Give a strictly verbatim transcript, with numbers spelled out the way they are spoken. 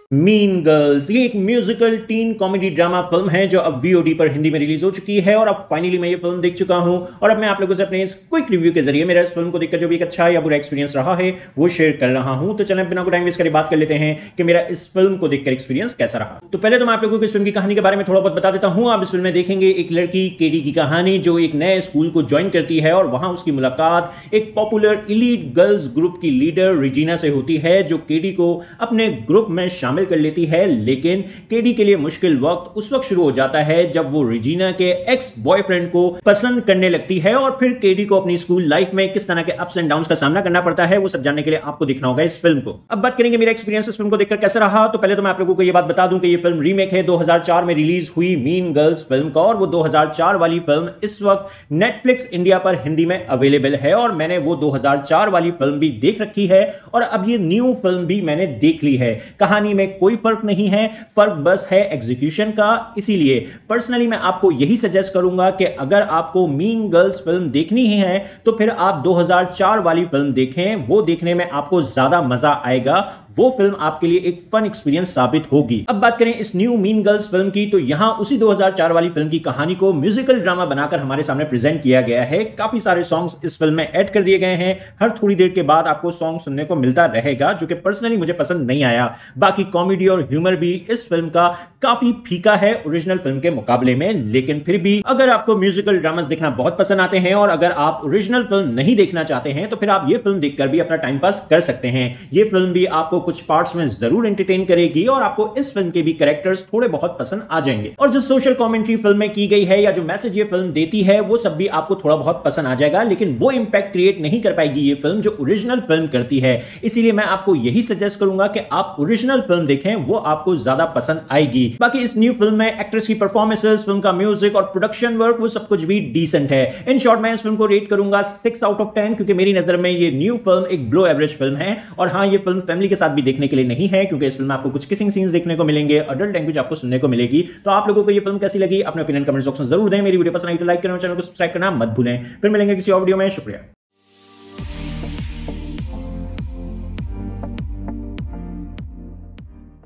Mean girls ये एक musical teen comedy drama film है जो अब वीओडी पर हिंदी में रिलीज हो चुकी है और अब फाइनली मैं ये फिल्म देख चुका हूं और अब मैं आप लोगों से अपने इस क्विक रिव्यू के जरिए मेरा इस फिल्म को देखकर जो भी एक अच्छा या बुरा एक्सपीरियंस रहा है वो शेयर कर रहा हूं। तो चलें बिना कोई टाइम वेस्ट करे बात कर लेते हैं कि मेरा इस फिल्म को देखकर एक्सपीरियंस कैसा रहा। तो पहले तो मैं आप लोगों को इस फिल्म की कहानी के बारे में थोड़ा बहुत बता देता हूं। आप इस फिल्म में देखेंगे एक लड़की केडी की कहानी जो एक नए स्कूल को ज्वाइन करती है और वहां उसकी मुलाकात एक पॉपुलर इलीट गर्ल्स ग्रुप की लीडर रेजिना से होती है जो केडी को अपने ग्रुप में शामिल कर लेती है। लेकिन केडी के लिए मुश्किल वक्त उस वक्त शुरू हो जाता है जब वो रेजिना के एक्स बॉयफ्रेंड को पसंद करने लगती है और फिर केडी को अपनी स्कूल लाइफ में किस तरह के अप्स एंड डाउन्स का सामना करना पड़ता है वो सब जानने के लिए आपको देखना होगा इस फिल्म को। अब बात करेंगे मेरा एक्सपीरियंस इस फिल्म को देखकर कैसा रहा। तो पहले तो मैं आप लोगों को यह बात बता दूं कि यह फिल्म रीमेक है दो हज़ार चार में रिलीज हुई मीन गर्ल्स फिल्म का और वो दो हज़ार चार वाली फिल्म इस वक्त नेटफ्लिक्स इंडिया पर हिंदी में अवेलेबल है और मैंने वो दो हज़ार चार वाली फिल्म भी देख रखी है और अब ये न्यू फिल्म भी मैंने देख ली है। कहानी में कोई फर्क नहीं है, फर्क बस है एग्जीक्यूशन का। इसीलिए पर्सनली मैं आपको यही सजेस्ट करूंगा कि अगर आपको मीन गर्ल्स फिल्म देखनी ही है तो फिर आप दो हज़ार चार वाली फिल्म देखें, वो देखने में आपको ज्यादा मजा आएगा। वो फिल्म आपके लिए एक फन एक्सपीरियंस साबित होगी। अब बात करें इस न्यू मीन गर्ल्स फिल्म की तो यहां उसी दो हज़ार चार वाली फिल्म की कहानी को म्यूजिकल ड्रामा बनाकर हमारे सामने प्रेजेंट किया गया है। काफी सारे सॉन्ग्स इस फिल्म में ऐड कर दिए गए हैं। हर थोड़ी देर के बाद आपको सॉन्ग सुनने को मिलता रहेगा जो कि पर्सनली मुझे पसंद नहीं आया। बाकी कॉमेडी और ह्यूमर भी इस फिल्म का काफी फीका है ओरिजिनल फिल्म के मुकाबले में। लेकिन फिर भी अगर आपको म्यूजिकल ड्रामास देखना बहुत पसंद आते हैं और अगर आप ओरिजिनल फिल्म नहीं देखना चाहते हैं तो फिर आप ये फिल्म देखकर भी अपना टाइम पास कर सकते हैं। ये फिल्म भी आपको कुछ पार्ट्स में जरूर एंटरटेन करेगी और आपको इस फिल्म के भी कैरेक्टर्स थोड़े बहुत पसंद आ जाएंगे और जो सोशल कमेंट्री फिल्म में की गई है या जो मैसेज ये फिल्म देती है वो सब भी आपको थोड़ा बहुत पसंद आ जाएगा। लेकिन वो इंपैक्ट क्रिएट नहीं कर पाएगी ये फिल्म जो ओरिजिनल फिल्म करती है। इसीलिए मैं आपको यही सजेस्ट करूंगा कि आप ओरिजिनल फिल्म देखें, वो आपको ज्यादा पसंद आएगी। बाकी इस न्यू फिल्म में एक्ट्रेस की परफॉर्मेंसेस, फिल्म का म्यूजिक और प्रोडक्शन वर्क वो सब कुछ भी डिसेंट है। इन शॉर्ट मैं इस फिल्म को रेट करूंगा सिक्स आउट ऑफ टेन क्योंकि मेरी नजर में ये न्यू फिल्म एक ब्लो एवरेज फिल्म है। और हाँ, ये फिल्म फैमिली के साथ भी देखने के लिए नहीं है क्योंकि इस फिल्म में आपको कुछ किसिंग सीन्स देखने को मिलेंगे, अडल्ट लैंग्वेज आपको सुनने को मिलेगी। तो आप लोगों को ये फिल्म कैसी लगी अपने ओपिनियन कमेंट बॉक्स में जरूर दें। मेरी वीडियो पसंद आई तो लाइक करें और चैनल को सब्सक्राइब करना मत भूलें। फिर मिलेंगे किसी और वीडियो में। शुक्रिया।